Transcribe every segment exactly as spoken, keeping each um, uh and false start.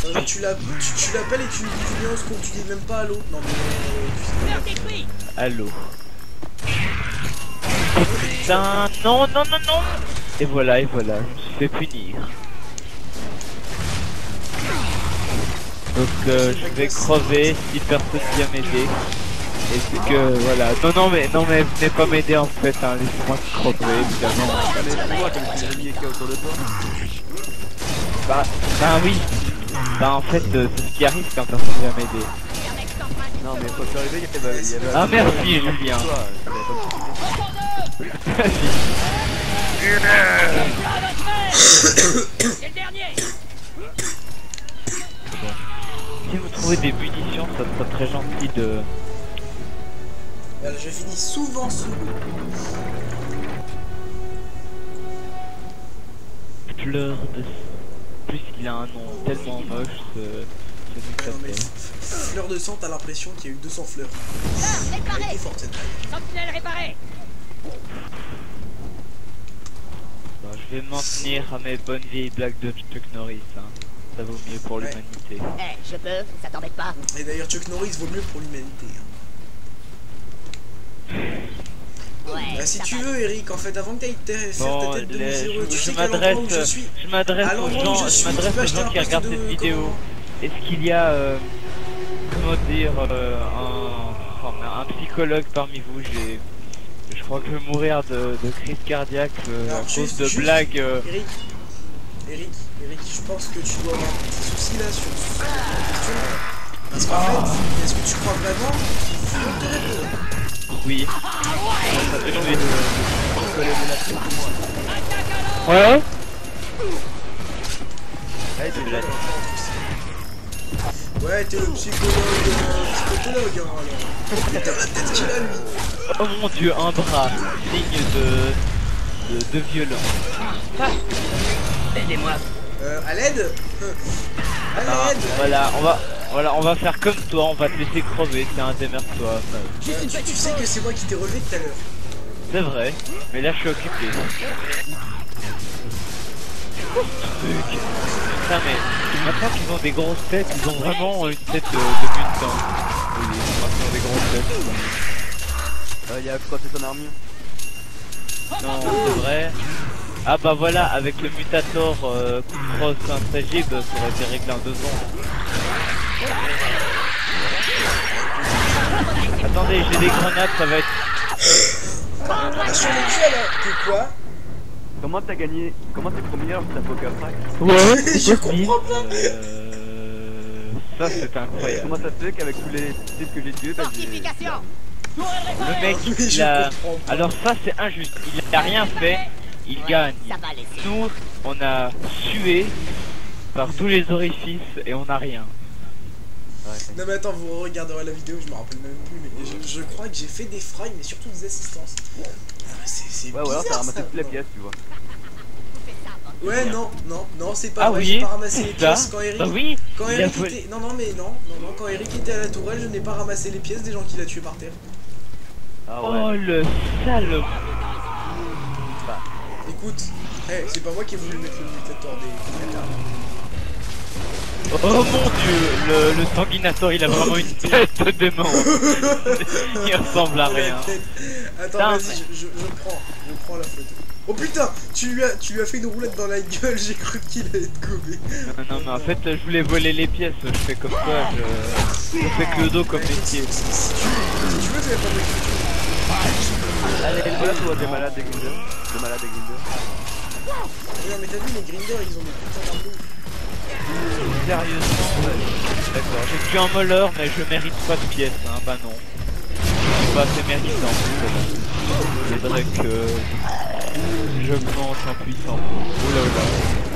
Euh, genre tu l'appelles tu, tu l'appelles et tu lui dis tu viens au secours, tu dis même pas allô. Non mais euh, tu sais pas. Allô. Putain, non, non, non, non. Et voilà, et voilà, je me suis fait punir. Donc euh, je vais crever si personne vient m'aider. Et c'est que voilà. Non non mais non mais venez pas m'aider en fait, hein. Laissez-moi crever évidemment. Bah, bah oui. Bah en fait euh, c'est ce qui arrive quand personne vient m'aider. Non mais quand je suis arrivé il y avait... Il y avait ah merci Julien. C'est le dernier. Si vous trouvez des munitions, ça serait très gentil de... Voilà, je finis souvent sous. Fleur de... Plus il a un nom tellement moche, ce... ce Non, mais fleur de sang, t'as l'impression qu'il y a eu deux cents fleurs. Réparé. Elle est forte cette taille. Sentinelle réparée. Bon, je vais m'en tenir à mes bonnes vieilles blagues de Chuck Norris, hein. Ça vaut mieux pour Ouais. l'humanité. Eh, hey, je peux, ça t'embête pas. Et d'ailleurs Chuck Norris vaut mieux pour l'humanité. Hein. Ouais. Bah, si ça tu va. veux Eric, en fait, avant que t'ailles faire Bon, ta tête de les- miséreux, tu je sais qu'à l'endroit m'adresse, où je suis, je m'adresse à aux l'endroit où gens, je je suis, tu m'adresse peux aux acheter gens un qui poste regardent de... cette vidéo. Est-ce qu'il y a, euh, comment dire, euh, un, oh, un psychologue parmi vous? J'ai, je crois que je vais mourir de, de crise cardiaque euh, Alors, à cause juste- de juste, blagues. Euh... Eric, Eric, Eric, je pense que tu dois avoir un petit souci là sur sur la question. Parce qu'en fait, est-ce que tu crois vraiment qu'il faut te répondre? Oui. Ça fait Oui. Ouais. Ouais. Ouais, c'est la... Ouais, t'es le psychologue, euh, psychologue, hein, alors. T'as la tête qu'il a, lui. Oh mon dieu, un bras, signe de, de, de violence. Aidez-moi. Euh, à l'aide. À Ah, l'aide. voilà, on va, voilà, on va faire comme toi, on va te laisser crever, tiens, démerde-toi. Euh, tu, tu sais que c'est moi qui t'ai relevé tout à l'heure. C'est vrai, mais là je suis occupé. Putain mais, maintenant qu'ils ont des grosses têtes, ils ont vraiment une tête de, de mutant. Oui, maintenant des grosses têtes. Euh, y'a quoi, c'est ton armure? Non, c'est vrai. Ah bah voilà, avec le mutator euh, coup de crosse intragible, ça aurait été réglé en deux secondes. Attendez, j'ai des grenades, ça va être... Ah, sur le cul, alors. Que quoi? Comment t'as gagné? Comment t'es premier alors que t'as Poker Pack? Ouais, Je comprends pas. Euh... Ça c'est incroyable. Comment ça se fait qu'avec tous les titres que j'ai tués, bah j'ai... Fortification. Le mec, Oui, il je a... comprends pas. Alors ça c'est injuste, il a rien fait, il gagne. Ça va laisser. Nous, on a sué par tous les orifices et on a rien. Ouais. Non mais attends, vous regarderez la vidéo, je me rappelle même plus, mais je, je crois que j'ai fait des frags, mais surtout des assistances. Ah, mais c'est c'est Ouais, ou alors t'as bizarre, ramassé ça. toutes les Non. pièces, tu vois. Ouais, non, non, non, c'est pas Ah vrai, oui, j'ai pas ramassé les c'est ça. pièces quand Eric... Bah oui, Quand il a Eric volé- était... Non, non, mais non, non, non, quand Eric était à la tourelle, je n'ai pas ramassé les pièces des gens qu'il a tués par terre. Ah Oh ouais. le salaud. Écoute, hey, c'est pas moi qui ai voulu mettre le mutator des catards. Oh mon dieu, le, le sanguinator il a vraiment une tête de démon. Il ressemble à rien. Attends, Putain, vas-y, je, je, je prends, je prends la photo. Oh putain, tu lui as, tu lui as fait une roulette dans la gueule, j'ai cru qu'il allait te gommer. Non, non, mais en fait, je voulais voler les pièces. Je fais comme ça, je, je fais que le dos comme Bah, écoute, métier. si, si, si tu veux, si tu veux, je vais pas mettre. Allez, voilà, tu vois des malades des Grinder. Des malades des Grinder. Non, mais t'as vu, les grinders, ils ont des putains d'armes. Sérieusement, ouais. D'accord, j'ai tué un voleur, mais je mérite pas de pièces, hein. Bah non. Je suis pas assez méritant. Il faudrait que je monte en puissance. Oh là là.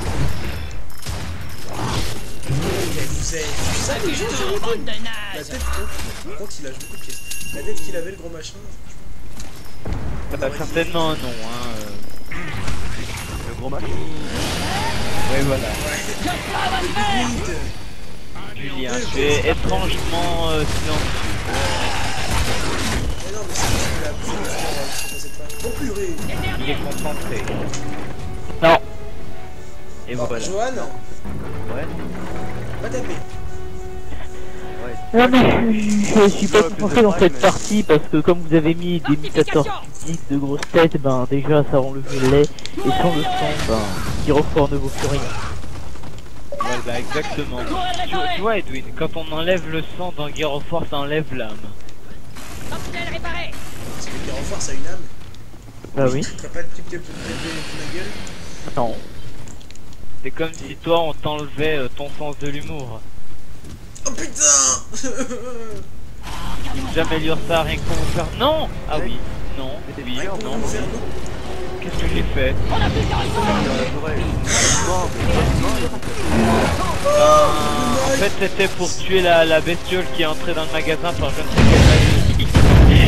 Vous avez vu ça, les gens, j'ai répondu. Bande de La naze. tête, par contre, il lâche beaucoup de pièces. La tête qu'il avait, le gros machin, franchement. Bah, certainement non, hein. euh. Le gros match. Ouais, voilà. Ouais. Limite. Julien, tu es étrangement euh, silencieux. Mais non, mais c'est parce que la bouffe, c'est pas cette femme. Oh purée. Il est concentré. Non. Et Bon, voilà. Johan, Ouais. Va taper. Ouais. Non mais je, je suis pas Ouais, concentré dans mais- cette partie parce que comme vous avez mis des mutateurs physiques de grosses têtes, ben déjà ça rend le jeu laid et sans le sang, ben Gyrophore ne vaut plus rien. Voilà, exactement. Tu, tu vois, Edwin, quand on enlève le sang dans Gyrophore, ça enlève l'âme. Sentinelle réparée. Parce que les renforts, ça a une âme. Bah oui. Tu ferais pas de type de ma gueule. Non. C'est comme si toi, on t'enlevait euh, ton sens de l'humour. Oh putain. J'améliore ça rien que pour vous faire... Non. Ah oui, non, oui, Rien que non. pour nous faire non. Qu'est-ce que j'ai fait? Dans la forêt. Non, mais non, il y a pas de- Ben, en fait, c'était pour tuer la, la bestiole qui est entrée dans le magasin par je ne sais quelle magie.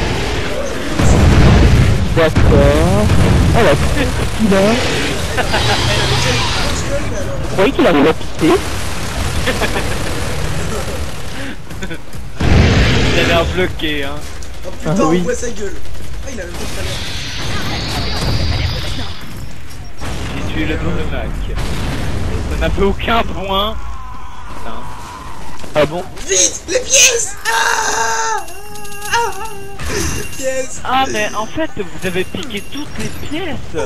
D'accord. Ah bah qu'est-ce qu'il a? Vous croyez qu'il arrive à pisser? Il a l'air bloqué, hein. Oh putain, Ah oui. on voit sa gueule. Ah, il a même pas de talent. J'ai tué le Brumac. Ça n'a fait aucun point. Putain. Ah bon? Vite, les pièces. Ah, ah, les pièces. Ah, mais en fait, vous avez piqué toutes les pièces.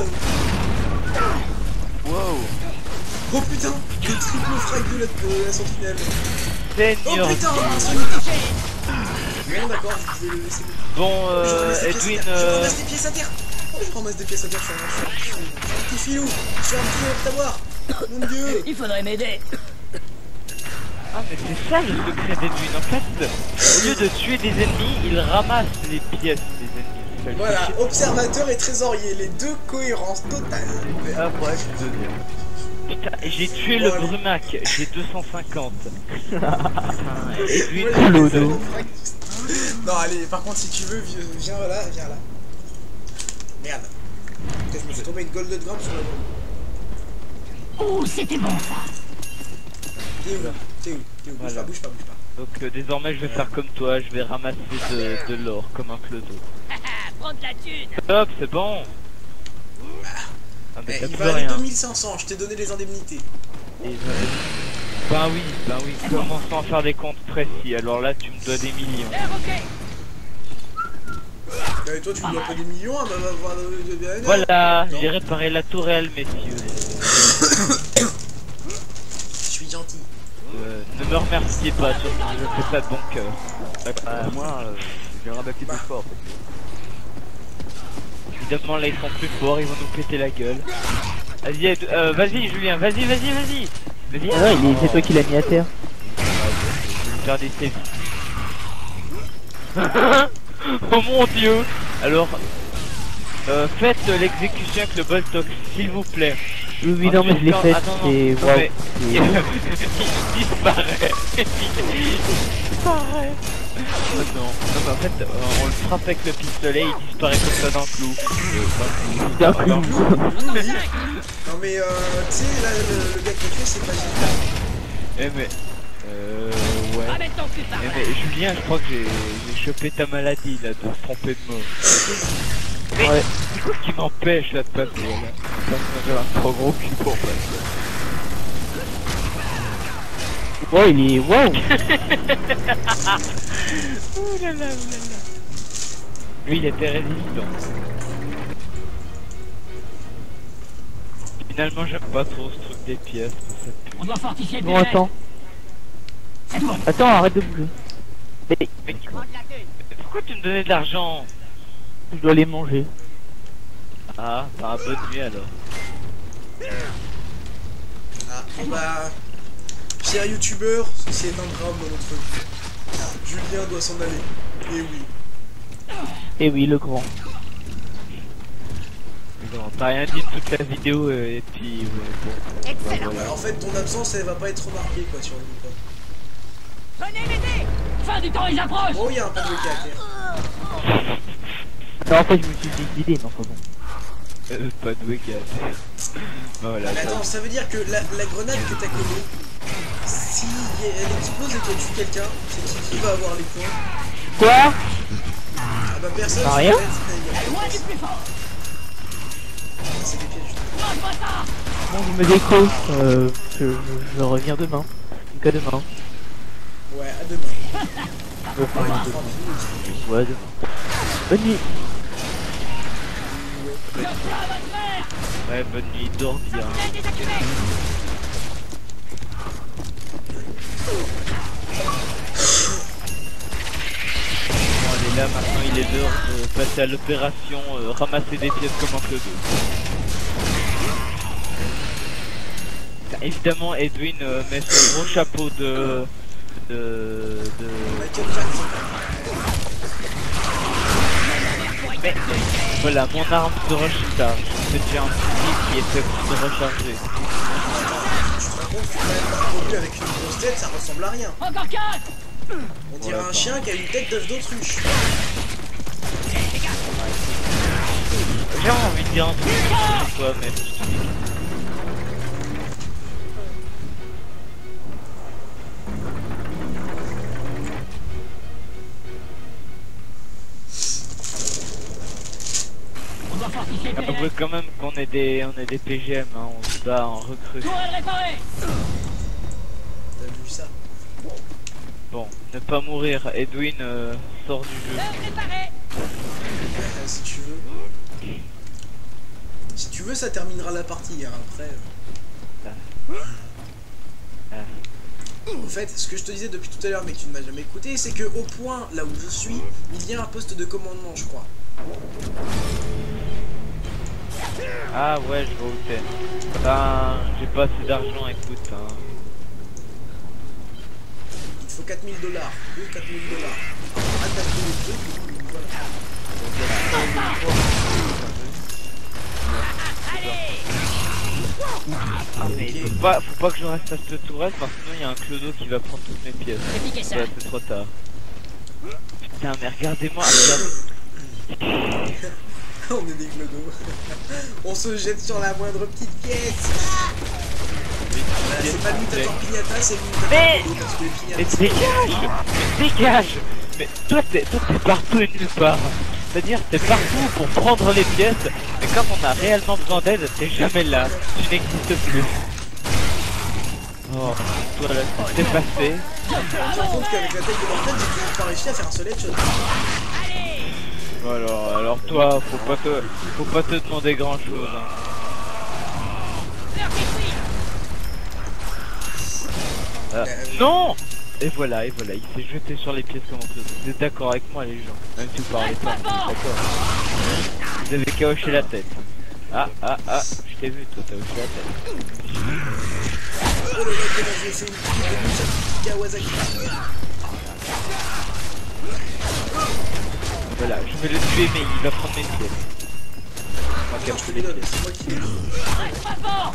Wow. Oh putain, des triple frags de la, de la sentinelle. Oh Seigneur. putain, un Sonic. Bon d'accord, je vais le laisser. Bon, Je euh, ramasse des pièces Edwin, à terre. Je euh, ramasse des pièces à terre. Oh, je ramasse des pièces à terre, je suis un, je suis un, je suis un petit filou. Je suis un petit octaboire. Mon dieu. Il faudrait m'aider. ah, mais c'est ça le secret d'Edwin. En fait, au lieu de tuer des ennemis, il ramasse les pièces des ennemis. C'est ça le Voilà, secret. observateur et trésorier, les deux cohérences totales. Mais après, je suis deuxième. Putain, j'ai tué Bon, le allez. Brumac, j'ai deux cent cinquante. Putain, Edwin, Ouais, j'ai Clodo. fait le frag. Non, allez, par contre, si tu veux, vi- viens là, viens là. Merde. Putain, je me suis tombé une golden gramme sur la jambe. Oh, c'était bon ça. T'es où? T'es où? T'es où? Bouge Voilà. pas, bouge pas, bouge pas. donc euh, désormais je vais faire comme toi, je vais ramasser de, de l'or comme un clodo. Prends de la thune. Stop, c'est bon. Ah, mais Eh, t'as il plus va aller rien. deux mille cinq cents, je t'ai donné les indemnités. Et, euh, Ben oui, ben oui, commençons à faire des comptes précis, alors là tu me dois des millions. L'air ok. Et toi, tu me dois pas des millions, hein, bah, va voir de de- de- Voilà, Non. j'ai réparé la tourelle, messieurs. Je suis gentil. Euh, ne me remerciez pas, surtout, je fais ça de bon cœur. Bah, moi, euh, je viens rabaquer plus fort. Évidemment, là ils sont plus forts, ils vont nous péter la gueule. Vas-y, Ed- euh, vas-y Julien, vas-y, vas-y, vas-y. Vas-y. Ah ouais, il est- c'est toi qui l'as mis à terre. Je vais lui faire des sévices. Oh mon dieu. Alors, euh, faites euh, l'exécution avec le Boltox, s'il vous plaît. Oui, oui, non, mais je l'ai Ensuite, fait, attends, non, c'est... non, Waouh. mais- c'est- Il disparaît. Il disparaît. Oh non. Non, mais en fait, euh, on le frappe avec le pistolet, il disparaît comme ça dans le clou. Euh, D'un dans le coup. clou. Oui, oui. Non, mais euh, tu sais, là, le, le gars qui a tué, c'est pas Gilles. Eh mais... Euh... Ouais. Ramène ton cul par Eh là. mais Julien, je crois que j'ai j'ai chopé ta maladie là, de se tromper de mot. Mais Ouais. c'est quoi qui m'empêche là de passer là? Parce que j'ai un trop gros cul pour passer. Ouais, il est... Waouh. Ouh là là, ouh là là. Lui il était résistant. Finalement j'aime pas trop ce truc des pièces. Ça pue. On doit fortifier le Bon, périmètre. attends. C'est bon. Attends, arrête de bouger. Mais Mais Prends de la thune. pourquoi tu me donnais de l'argent? je dois les manger. Ah, bah bonne nuit alors. Ah, bah. Cher youtubeur, ceci est un drame dans notre vie. Julien doit s'en aller. Et oui. Eh oui, le grand. Non, t'as rien dit de toute la vidéo euh, et puis ouais, bon. Bah, Excellent. voilà. Bah, en fait, ton absence, elle va pas être remarquée, quoi, sur le micro. Venez m'aider. Fin du temps, ils approchent. Oh, il y a un pas de à terre. Non, en fait, je me suis suicidé, non, pas bon. Euh, pas de wega. Voilà. Mais ça- attends, ça veut dire que la, la grenade que t'as collée, si elle explose et que tu tues quelqu'un, c'est qui, qui va avoir les points? Quoi? Ah bah personne. Ah, c'est rien bête, il y a- Loin du plus fort. C'est des pièges. Mange-moi ça. Bon, je me décroche, euh, je, je, je reviens demain. Donc à demain. Ouais, à demain. Enfin, Ouais, à tranquille. demain. Ouais, à demain. Bonne nuit. Ouais, bonne nuit, dors bien. Bon, allez, là, maintenant, il est l'heure de passer à l'opération euh, ramasser des pièces comme un clodo. Évidemment, Edwin euh, met son gros chapeau de... de... de... Michael Jackson. Mais voilà, mon arme se recharge. C'est déjà un fusil qui est fait pour se recharger. Tu te rends compte que quand même un produit avec une grosse tête, ça ressemble à rien. Encore quatre. On dirait Voilà, un chien qui a une tête d'œuf d'autruche. J'ai envie de dire un truc sur toi, mais... On doit fortifier le Avouez périmètre. quand même qu'on est des on est des P G M, hein, on se bat en recrue. Tourelle réparée. T'as vu ça? Bon, ne pas mourir, Edwin euh, sort du jeu. Tourelle réparée. Euh, si tu veux. Si tu veux, ça terminera la partie. Hein. Après. euh. En fait, ce que je te disais depuis tout à l'heure, mais que tu ne m'as jamais écouté, c'est que au point là où je suis, il y a un poste de commandement, je crois. Ah ouais, je vois où t'es. Ben, j'ai pas assez d'argent, écoute. Hein. Il te faut quatre mille dollars. deux quatre mille dollars. Attaquer les trucs. Voilà. Mais il faut pas, faut pas que je reste à cette tourelle parce que sinon il y a un clodo qui va prendre toutes mes pièces. Piquez ça. Ouais, c'est trop tard. Putain, mais regardez-moi, regardez. On est des clodos. On se jette sur la moindre petite pièce. Voilà, c'est pas l'imitateur pignata, c'est l'imitateur Mais- clodo, parce que les Mais pignatas, dégage Mais dégage Mais toi t'es toi t'es partout et nulle part. C'est-à-dire t'es partout pour prendre les pièces, mais quand on a réellement besoin d'aide, t'es jamais là. Tu n'existes plus. Oh, toi là, t'es passé. tu te rends compte qu'avec la taille de leur tête, j'ai toujours pas réussi à faire un seul headshot. Alors, alors toi, faut pas te, faut pas te demander grand chose. Hein. Ah, non. Et voilà, et voilà, il s'est jeté sur les pièces comme un clodo. Vous êtes d'accord avec moi les gens? Même si vous parlez pas, vous êtes d'accord. Vous avez qu'à hocher la tête. Ah, ah, ah, je t'ai vu, toi t'as hoché la tête. Oh le mec, comment j'ai fait une petite de mousse à Kawasaki. Voilà, je vais le tuer mais il va prendre mes pièces. On va Attends, je te capter les les donne, pièces. c'est moi qui les donne. Reste pas fort.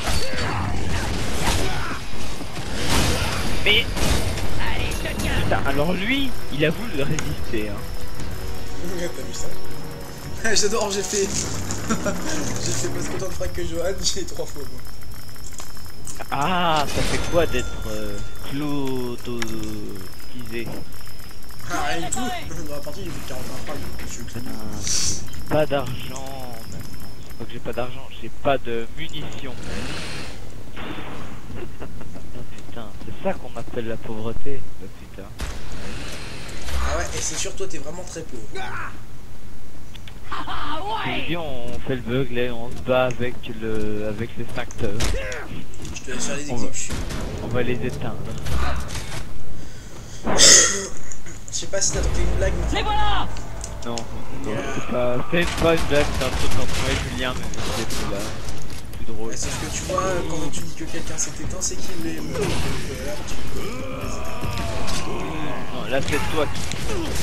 Mais, Allez, je te tiens. putain, alors lui, il a voulu résister. Hein. Ouais, t'as vu ça? Ah, j'adore, j'ai fait. J'ai fait presque autant de frags que Johan, j'ai trois fois moi. Ah, ça fait quoi d'être euh, clodotisé? Ah, rien du tout. Dans la partie, j'ai fait quarante et un frags, je suis crédit. Ah, pas d'argent maintenant. C'est pas que j'ai pas d'argent, j'ai pas de munitions. Oh, putain, c'est ça qu'on appelle la pauvreté. Oh, putain. Ah ouais, et c'est sûr, toi, t'es vraiment très pauvre. Ah Et ouais. puis on fait le bug là, on se bat avec le avec les facteurs. Je te laisse faire les On va- exécutions. On va les éteindre. Je sais pas si t'as tenté une blague, mais Les voilà. Non, non, c'est pas, c'est pas une blague, c'est un truc entre moi et Julien, mais c'est plus là. C'est plus drôle. ouais, sauf que tu vois, quand tu dis que quelqu'un s'est éteint, c'est qu'il est mort. Donc, euh, là, tu- Non, là c'est toi qui.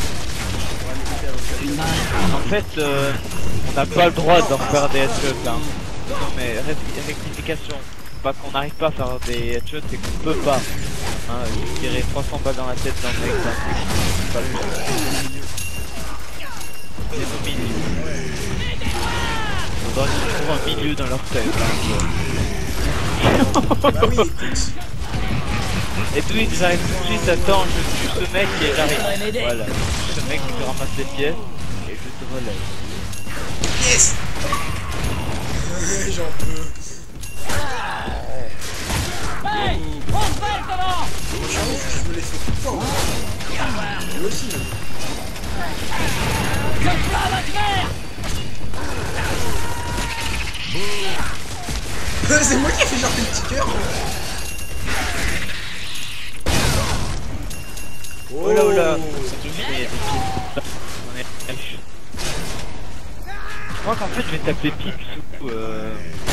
En fait, euh, on n'a pas le droit d'en faire des headshots. Hein. Non mais ré- rectification. Pas qu'on n'arrive pas à faire des headshots, c'est qu'on peut pas. Hein, je tirer trois cents balles dans la tête d'un mec, ça, c'est pas le cas. C'est au milieu. Faudra qu'ils trouvent un milieu dans leur tête. Hein. Bah oui, écoute. Et puis j'arrive tout de suite, attends, je tue ce mec et j'arrive. Voilà, ce mec qui ramasse les pièces et je te relève. Yes. J'en peux. Hey, on se fait devant. C'est moi qui ai fait genre des petits cœurs. Oh là oh là. Il y a des pieds. On est riche. Je crois qu'en fait je vais taper pipe sous euh...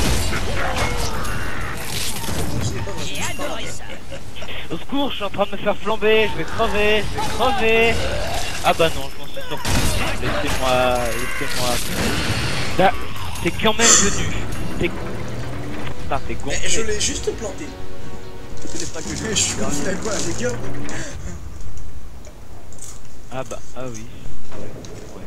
J'ai adoré ça. Au secours, je suis en train de me faire flamber, je vais crever, je vais crever. Ah bah non, je m'en suis sorti. Laissez-moi, laissez-moi. Là, t'es quand même venu. T'es... Putain, t'es gonflé. Mais je l'ai juste planté. C'est pas que Je je suis gonflé à quoi, les gars? Ah bah, ah oui. Ouais.